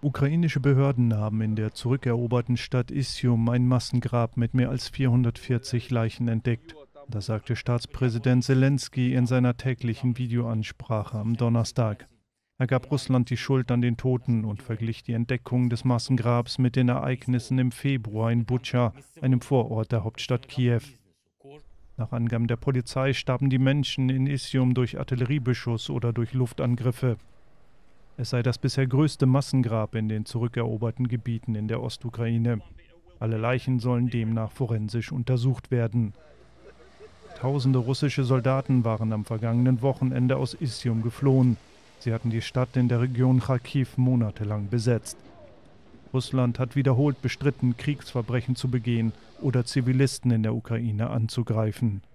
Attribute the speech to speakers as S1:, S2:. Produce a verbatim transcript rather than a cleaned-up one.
S1: Ukrainische Behörden haben in der zurückeroberten Stadt Isium ein Massengrab mit mehr als vierhundertvierzig Leichen entdeckt. Das sagte Staatspräsident Selenskyj in seiner täglichen Videoansprache am Donnerstag. Er gab Russland die Schuld an den Toten und verglich die Entdeckung des Massengrabs mit den Ereignissen im Februar in Butscha, einem Vorort der Hauptstadt Kiew. Nach Angaben der Polizei starben die Menschen in Isium durch Artilleriebeschuss oder durch Luftangriffe. Es sei das bisher größte Massengrab in den zurückeroberten Gebieten in der Ostukraine. Alle Leichen sollen demnach forensisch untersucht werden. Tausende russische Soldaten waren am vergangenen Wochenende aus Isium geflohen. Sie hatten die Stadt in der Region Charkiw monatelang besetzt. Russland hat wiederholt bestritten, Kriegsverbrechen zu begehen oder Zivilisten in der Ukraine anzugreifen.